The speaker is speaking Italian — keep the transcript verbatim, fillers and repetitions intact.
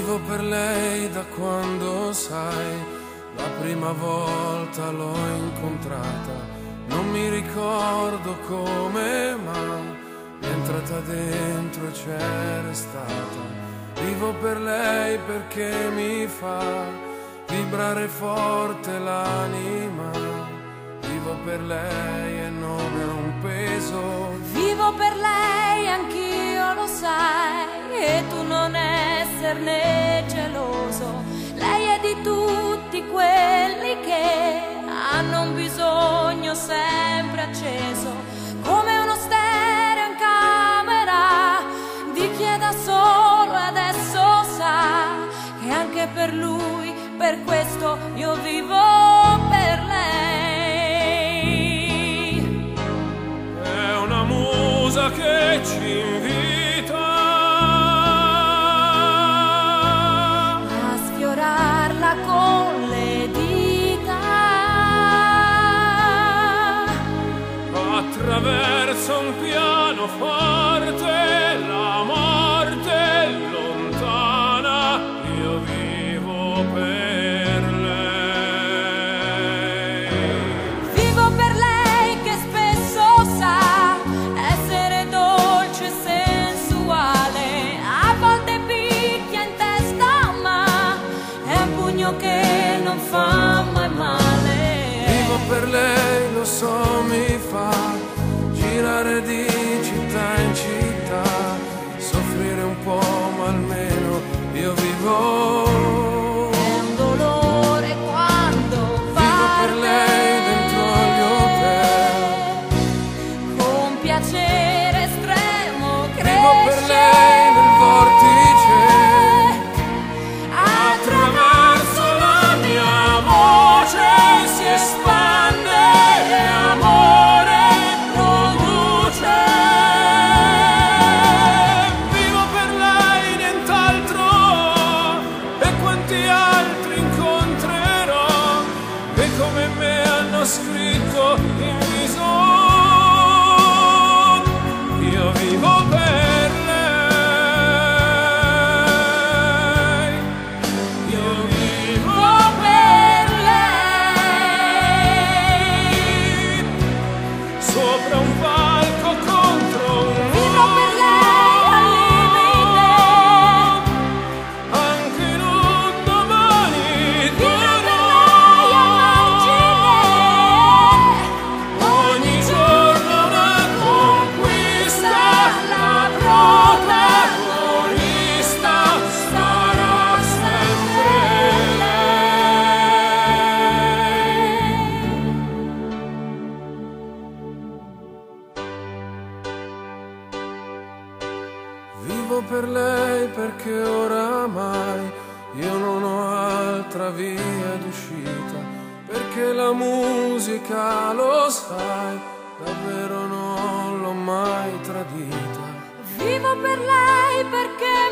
Vivo per lei da quando, sai, la prima volta l'ho incontrata. Non mi ricordo come, ma è entrata dentro e c'è restata. Vivo per lei perché mi fa vibrare forte l'anima. Vivo per lei e non è un peso. Vivo per lei, anch'io lo sai, e tu non esserne geloso. Lei è di tutti quelli che hanno un bisogno sempre acceso, come uno stereo in camera di chi è da solo e adesso sa che anche per lui, per questo io vivo per lei. È una musa che ci invita a sfiorarla con le dita attraverso un pianoforte. La morte è lontana, io vivo per lei. Vivo per lei che spesso sa essere dolce e sensuale, a volte picchia in testa ma è un pugno che non fa mai male. Vivo per lei, lo so, mi fa girare di città in città, soffrire un po' ma almeno io vivo. È un dolore quando va Vivo per lei dentro agli hotel, con piacere estremo vivo per cresce lei nel vortice. attraverso La mia voce si espande e amore produce. Vivo per lei, nient'altro, e quanti altri incontrerò che come me hanno scritto in viso. Io vivo per lei, io vivo per lei. sopra un palco contro un Vivo per lei al limite, anche in un domani vivo per duro. lei al margine, Ogni giorno una conquista, la protagonista sarà sempre lei. Vivo per lei perché oramai io non ho altra via d'uscita, perché la musica, lo sai, davvero non l'ho mai tradita. vivo per lei perché